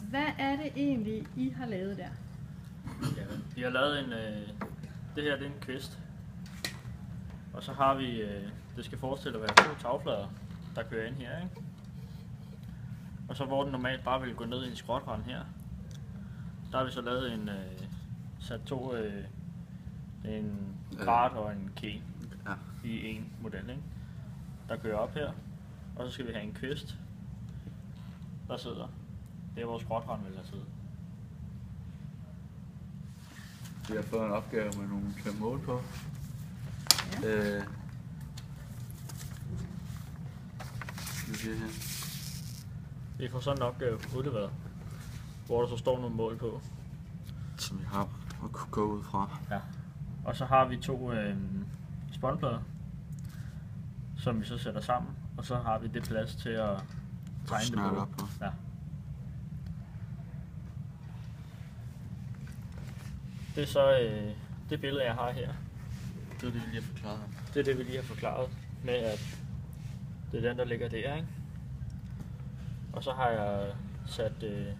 Hvad er det egentlig, I har lavet der? Ja, vi har lavet en, det her det er en kvist, og så har vi, det skal forestille at være 2 tagflader, der kører ind her, ikke? Og så hvor den normalt bare vil gå ned i en skråtrand her, der har vi så lavet en, sat 2, en krat og en ke i en model, ikke? Der kører op her, og så skal vi have en kvist, der sidder. Det er vores skråtrand vil der sidde. Vi har fået en opgave med nogle til at måle på. Ja. Vi får sådan en opgave udleveret, hvor der så står nogle mål på. Som vi har at kunne gå ud fra. Ja. Og så har vi 2 spåndplader, som vi så sætter sammen, og så har vi det plads til at tegne det på. Op på. Ja. Det er så det billede, jeg har her. Det er det, vi lige har forklaret. Det er det, vi lige har forklaret med, at det er den, der ligger der, ikke? Og så har jeg sat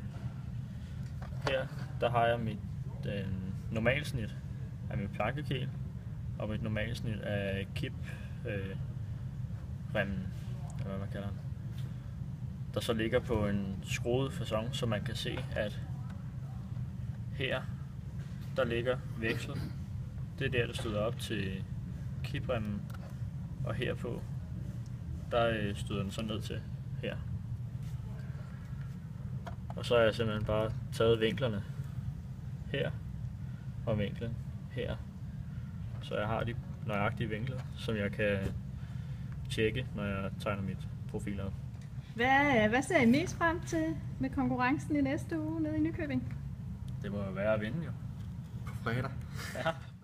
her, der har jeg mit normalsnit af mit plankekæl og mit normalsnit af remmen, eller hvad man kalder den, der så ligger på en skruet facon, så man kan se, at her, der ligger vekslet. Det er der støder op til kipremmen, og herpå, der støder den så ned til her. Og så har jeg simpelthen bare taget vinklerne her og vinklen her, så jeg har de nøjagtige vinkler, som jeg kan tjekke, når jeg tegner mit profil op. Hvad ser I mest frem til med konkurrencen i næste uge nede i Nykøbing? Det må jo være at vinde jo. På fredag. Ja.